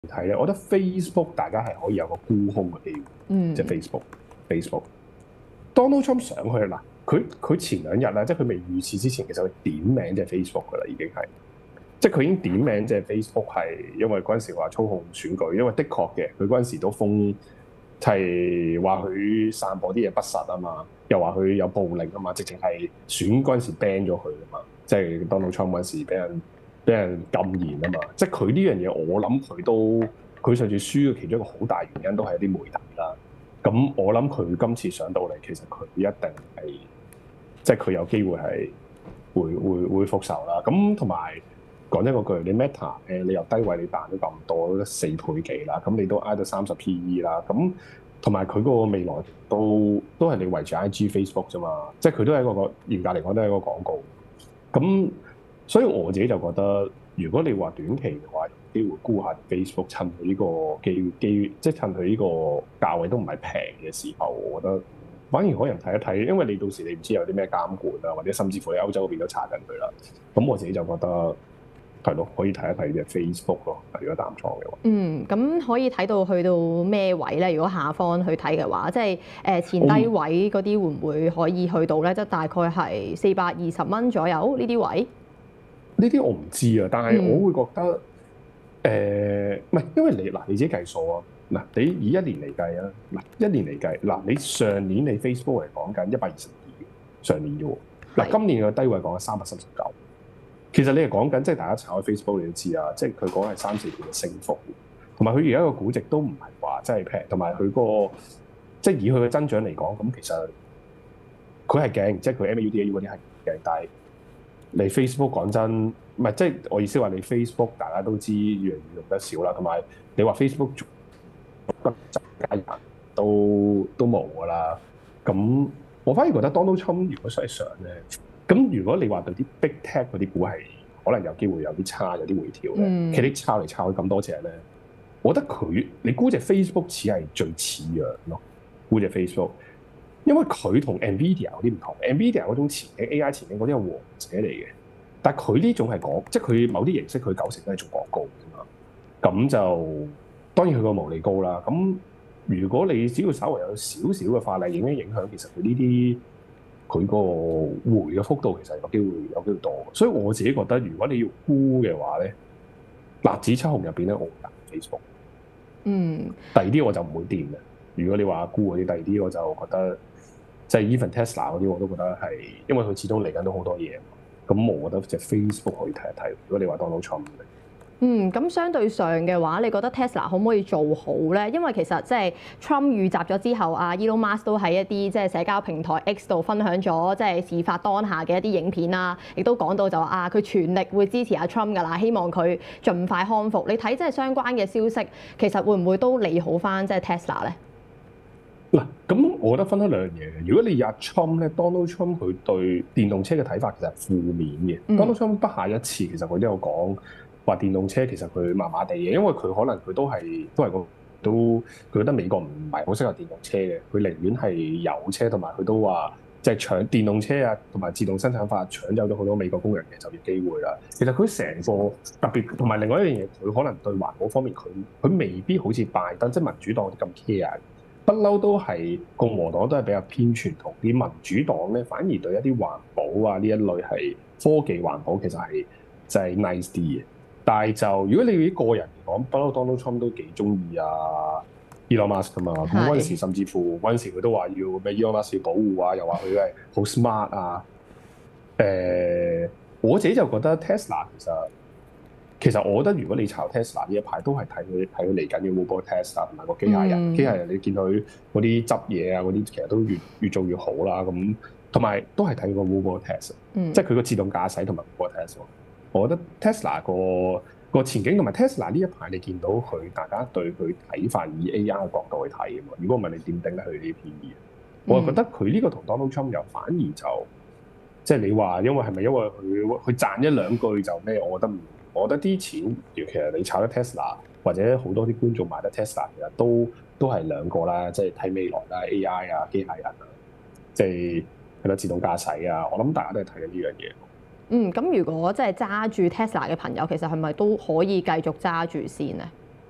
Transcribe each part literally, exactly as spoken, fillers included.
睇咧，我覺得 Facebook 大家係可以有個沽空嘅機會， 嗯， 即係 Facebook Facebook Donald Trump 上去嗱，佢佢前兩日咧，即係佢未遇刺之前，其實佢點名即係 Facebook 噶啦，已經係，即係佢已經點名即係 Facebook 係，因為嗰陣時話操控選舉，因為的確嘅，佢嗰陣時都封係話佢散播啲嘢不實啊嘛，又話佢有暴力啊嘛，直情係選嗰陣時 ban 咗佢啊嘛，即係 Donald Trump 嗰陣時俾人俾人禁言啊嘛，即係佢呢樣嘢，我諗佢都佢上次輸嘅其中一個好大原因都係一啲媒體啦。咁我諗佢今次上到嚟，其實佢一定係即係佢有機會係會會會復仇啦。咁同埋講真嗰句，你 Meta 誒你由低位你彈咗咁多四倍幾啦，咁你都挨到三十 P E 啦。咁同埋佢嗰個未來都都係你圍住 I G Facebook 啫嘛，即係佢都係一個嚴格嚟講都係一個廣告。咁所以我自己就覺得，如果你話短期嘅話，有機會沽下 Facebook，趁佢呢個機機，即係趁佢呢個價位都唔係平嘅時候，我覺得反而可能睇一睇，因為你到時你唔知有啲咩監管啊，或者甚至乎你歐洲嗰邊都查緊佢啦。咁我自己就覺得係咯，可以睇一睇嘅 Facebook 咯，如果淡倉嘅話。 嗯，咁可以睇到去到咩位咧？如果下方去睇嘅話，即係誒前低位嗰啲會唔會可以去到咧？即係大概係四百二十蚊左右呢啲位。 呢啲我唔知啊，但係我會覺得誒，唔係、嗯呃、因為你嗱你自己計數啊，嗱你以一年嚟計啊，嗱一年嚟計，嗱你上年你 Facebook 嚟講緊一百二十二，上年嘅喎，嗱今年嘅低位講緊三百三十九，其實你係講緊即係大家炒開 Facebook 你都知啊，即係佢講係三四倍嘅升幅，同埋佢而家個估值都唔係話真係平，同埋佢個即係以佢嘅增長嚟講，咁其實佢係勁，即係佢 M A U D A U 嗰啲係勁，但係你 Facebook 講真，唔係即係我意思話你 Facebook 大家都知越嚟越用得少啦，同埋你話 Facebook 加人都都冇㗎啦。咁我反而覺得 Donald Trump 如果上上咧，咁如果你話對啲 Big Tech 嗰啲股係可能有機會有啲差，有啲回調咧， 嗯、 其實抄嚟抄去咁多隻咧，我覺得佢你估隻 Facebook 似係最似樣咯，估隻 Facebook。因為佢同 Nvidia 嗰啲唔同 ，Nvidia 嗰種前景 A I 前景嗰啲係王者嚟嘅，但係佢呢種係廣，即係佢某啲形式佢九成都係做廣告㗎嘛。咁就當然佢個毛利高啦。咁如果你只要稍微有少少嘅法例影響影響，其實佢呢啲佢個回嘅幅度其實有機會有機會多。所以我自己覺得，如果你要沽嘅話咧，辣子七紅入邊咧，我會揀 Facebook。 嗯。 第二啲我就唔會掂嘅。如果你話沽嗰啲，第二啲我就覺得。即係 even Tesla 嗰啲我都覺得係，因為佢始終嚟緊都好多嘢，咁我覺得隻 Facebook 可以睇一睇。如果你話 Donald Trump， 嗯，咁相對上嘅話，你覺得 Tesla 可唔可以做好咧？因為其實即係 Trump 遇襲咗之後，啊 Elon Musk 都喺一啲即係社交平台 X 度分享咗即係事發當下嘅一啲影片啦，亦都講到就話啊，佢全力會支持阿 Trump 㗎啦，希望佢盡快康復。你睇即係相關嘅消息，其實會唔會都利好翻即係 Tesla 咧？ 嗱，咁我覺得分開兩樣嘢嘅。如果你阿 Trump 咧，Donald Trump 佢對電動車嘅睇法其實係負面嘅。嗯、Donald Trump 不下一次其實佢都有講話電動車其實佢麻麻地嘅，因為佢可能佢都係都係個都佢覺得美國唔係好適合電動車嘅，佢寧願係油車，同埋佢都話即係搶電動車啊，同埋自動生產法搶走咗好多美國工人嘅就業機會啦。其實佢成個特別同埋另外一樣嘢，佢可能對環保方面佢佢未必好似拜登即係民主黨咁 care。不嬲都係共和黨都係比較偏傳統啲，民主黨咧反而對一啲環保啊呢一類係科技環保其實係就係 nice 啲嘅。但係就如果你以個人嚟講，不嬲 Donald Trump 都幾中意啊 Elon Musk 噶嘛。咁嗰陣時甚至乎嗰陣時佢都話要咩 Elon Musk 要保護啊，又話佢係好 smart 啊。誒、呃，我自己就覺得 Tesla 其實。其實我覺得如果你炒 Tesla 呢一排都係睇佢睇佢嚟緊嘅 Robot Tesla 同埋個機械人，嗯、機械人你見佢嗰啲執嘢啊嗰啲，其實都越越做越好啦。咁同埋都係睇個 Robot Tesla，嗯、即係佢個自動駕駛同埋 Robot Tesla。我覺得 Tesla 個個前景同埋 Tesla 呢一排你見到佢大家對佢睇法以 A I 嘅角度去睇嘅嘛。如果唔係你點頂得佢呢啲 P E？我係覺得佢呢個同 Donald Trump 又反而就即係你話，因為係咪因為佢佢賺一兩句就咩？我覺得唔。我覺得啲錢，尤其係你炒得 Tesla，或者好多啲觀眾買得 Tesla，其實都都係兩個啦，即係睇未來啦 ，A I 啊，機械人啊，即係係咯自動駕駛啊，我諗大家都係睇緊呢樣嘢。 嗯，咁如果即係揸住 Tesla 嘅朋友，其實係咪都可以繼續揸住先咧？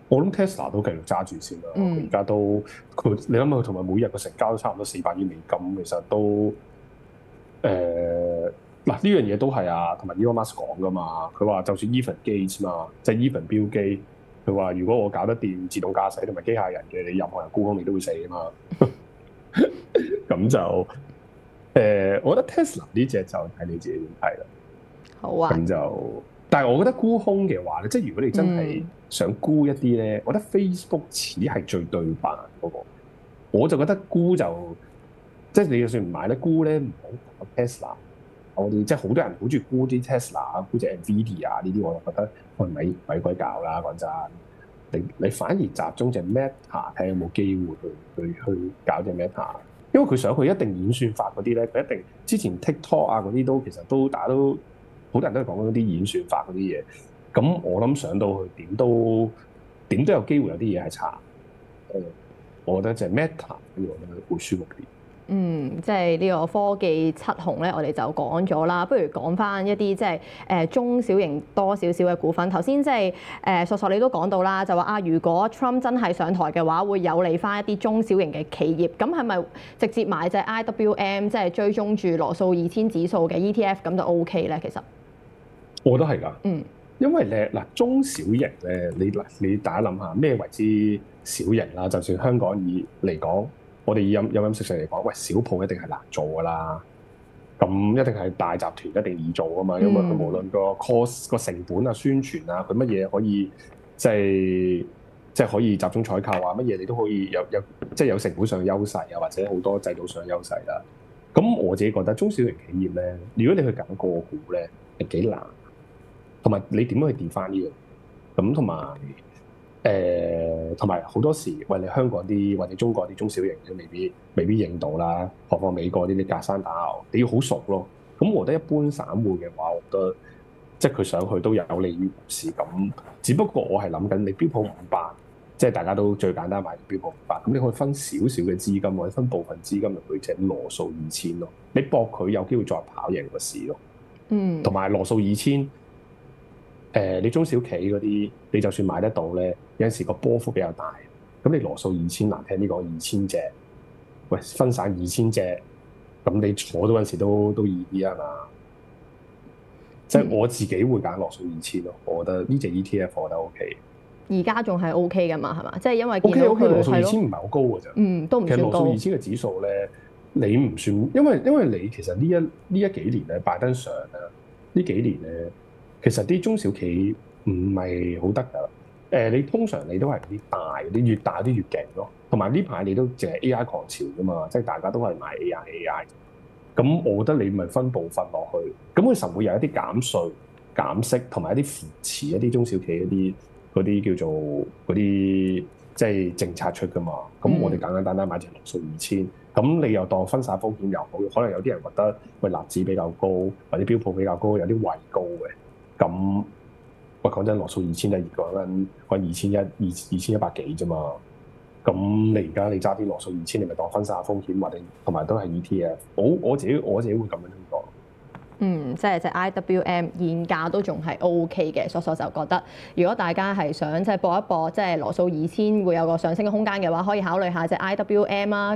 我諗 Tesla 都繼續揸住先啦。佢而家都佢你諗下佢同埋每日個成交都差唔多四百億美金，其實都誒嗱呢樣嘢都係啊，同埋 Elon Musk 講噶嘛。佢話就算 Even Gates 嘛，即係 Even Bill Gates，佢話如果我搞得掂自動駕駛同埋機械人嘅，你任何人沽空你都會死啊嘛。咁就誒、呃，我覺得 Tesla 呢隻就睇你自己點睇啦。 好啊。 咁就，但係我覺得沽空嘅話咧，即係如果你真係想沽一啲咧，嗯、我覺得 Facebook 似係最對版嗰、嗰個。我就覺得沽就，即係你就算唔買咧，沽咧唔好搞 Tesla。我哋即係好多人好中意沽啲 Tesla 沽隻 Nvidia 啊呢啲，我就覺得我咪咪鬼搞啦。講真，你你反而集中隻 Meta 睇下有冇機會去去去搞隻 Meta。因為佢想佢一定演算法嗰啲咧，佢一定之前 TikTok 啊嗰啲都其實都大家都好多人都係講緊嗰啲演算法嗰啲嘢。咁我諗上到去點都點都有機會有啲嘢係查。誒，我覺得就係 Meta 呢個咧會舒服啲。 嗯，即係呢個科技七雄咧，我哋就講咗啦。不如講翻一啲即係誒中小型多少少嘅股份。頭先即係誒索索你都講到啦，就話啊，如果 Trump 真係上台嘅話，會有利翻一啲中小型嘅企業。咁係咪直接買隻 I W M， 即係追蹤住羅素二千指數嘅 E T F 咁就 O K 咧？其實我覺得係㗎。 嗯， 因為咧嗱中小型咧，你嗱你大家諗下咩為之小型啦？就算香港以嚟講。我哋以飲飲飲食食嚟講，喂，小鋪一定係難做噶啦，咁一定係大集團一定易做噶嘛，因為佢無論個 cost 個成本啊、宣傳啊，佢乜嘢可以即係即係可以集中採購啊，乜嘢你都可以有有即係有成本上嘅優勢啊，或者好多制度上嘅優勢啦。咁我自己覺得中小型企業咧，如果你去揀個股咧，係幾難，同埋你點樣去 define 呢樣？咁同埋。誒同埋好多時，喂你香港啲或者中國啲中小型都未必未必認到啦，何況美國啲啲隔山打牛，你要好熟咯。咁我覺得一般散戶嘅話，我覺得即係佢上去都有利於股市咁。只不過我係諗緊你標普五百，即係大家都最簡單買標普五百，咁你可以分少少嘅資金或者分部分資金入去隻羅素二千咯。你搏佢有機會再跑贏個市咯。嗯，同埋羅素二千。誒、呃，你中小企嗰啲，你就算買得到咧，有陣時個波幅比較大。咁你羅素二千難聽呢個二千隻，喂分散二千隻，咁你坐到嗰陣時都都易啲啊嘛。即係、嗯、我自己會揀羅素二千咯，我覺得呢隻 E T F 我覺得 O K。而家仲係 O K 噶嘛，係嘛？即係因為見到佢 O K，羅素二千唔係好高㗎咋。嗯，都唔算高。其實羅素二千嘅指數咧，你唔算，因為因為你其實呢一呢一幾年咧，拜登上啊，呢幾年咧。其實啲中小企唔係好得㗎，誒、呃、你通常你都係啲大，你越大啲越勁咯。同埋呢排你都淨係 A I 狂潮㗎嘛，即係大家都係買 A I A I。咁我覺得你咪分部分落去，咁佢實會有一啲減稅、減息，同埋一啲扶持一啲中小企一啲嗰啲叫做嗰啲即係政策出㗎嘛。咁我哋簡簡單單買隻羅素二千，咁你又當分散風險又好，可能有啲人覺得喂納指比較高，或者標普比較高，有啲位高嘅。咁，喂講真，羅素二千就係講緊講二千一、二二千一百幾啫嘛。咁你而家你揸啲羅素二千，你咪當分散風險，或者同埋都係 E T F。我我自己我自己會咁樣講。嗯，即係隻 I W M 現價都仲係 O K 嘅，所以就覺得如果大家係想即係搏一搏，即係羅素二千會有個上升嘅空間嘅話，可以考慮下隻 I W M 啊。